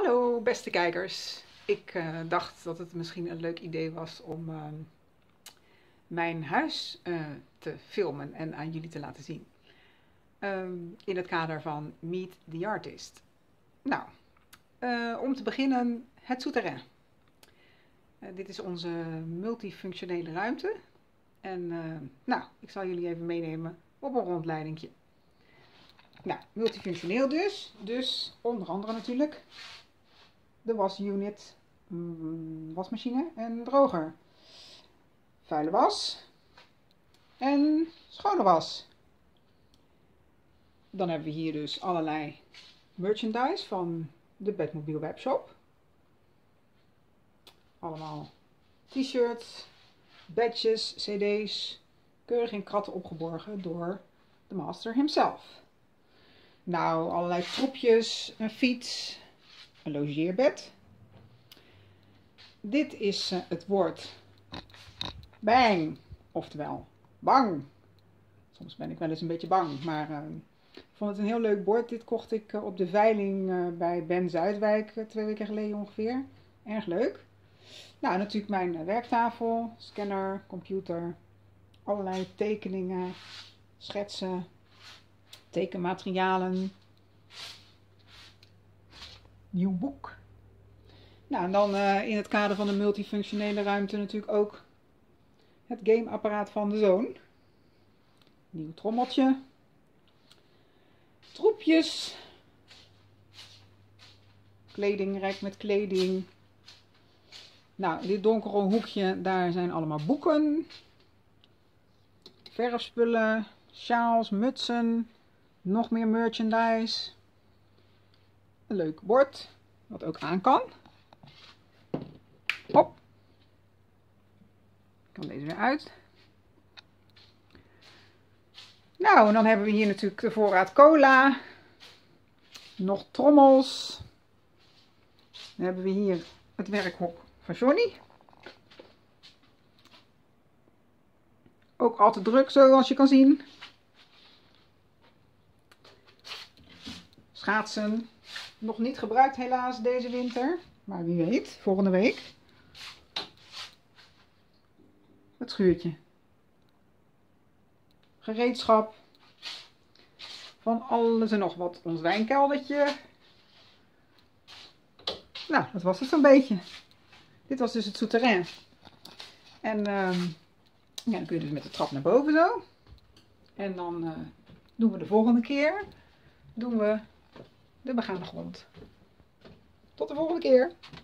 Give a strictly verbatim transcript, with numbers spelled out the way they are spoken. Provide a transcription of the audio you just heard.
Hallo beste kijkers, ik uh, dacht dat het misschien een leuk idee was om uh, mijn huis uh, te filmen en aan jullie te laten zien. Um, in het kader van Meet the Artist. Nou, uh, om te beginnen het souterrain. Uh, dit is onze multifunctionele ruimte. En uh, nou, ik zal jullie even meenemen op een rondleidingje. Nou, multifunctioneel dus. Dus onder andere natuurlijk de wasunit, wasmachine en droger. Vuile was en schone was. Dan hebben we hier dus allerlei merchandise van de Batmobile webshop. Allemaal t-shirts, badges, cd's, keurig in kratten opgeborgen door de master himself. Nou, allerlei troepjes, een fiets, een logeerbed. Dit is uh, het woord bang, oftewel bang. Soms ben ik wel eens een beetje bang, maar uh, ik vond het een heel leuk bord. Dit kocht ik uh, op de veiling uh, bij Ben Zuidwijk uh, twee weken geleden ongeveer. Erg leuk. Nou, natuurlijk mijn uh, werktafel, scanner, computer, allerlei tekeningen, schetsen, tekenmaterialen. Nieuw boek. Nou, en dan uh, in het kader van de multifunctionele ruimte natuurlijk ook het gameapparaat van de zoon. Nieuw trommeltje. Troepjes. Kledingrek met kleding. Nou, dit donkere hoekje, daar zijn allemaal boeken. Verfspullen, sjaals, mutsen. Nog meer merchandise. Een leuk bord, wat ook aan kan. Hop. Ik kan deze weer uit. Nou, en dan hebben we hier natuurlijk de voorraad cola. Nog trommels. Dan hebben we hier het werkhok van Johnny. Ook al te druk, zoals je kan zien. Schaatsen. Nog niet gebruikt helaas deze winter. Maar wie weet, volgende week. Het schuurtje. Gereedschap. Van alles en nog wat. Ons wijnkeldertje. Nou, dat was het zo'n beetje. Dit was dus het souterrain. En um, ja, dan kun je dus met de trap naar boven zo. En dan uh, doen we de volgende keer. Doen we de begane grond. Tot de volgende keer.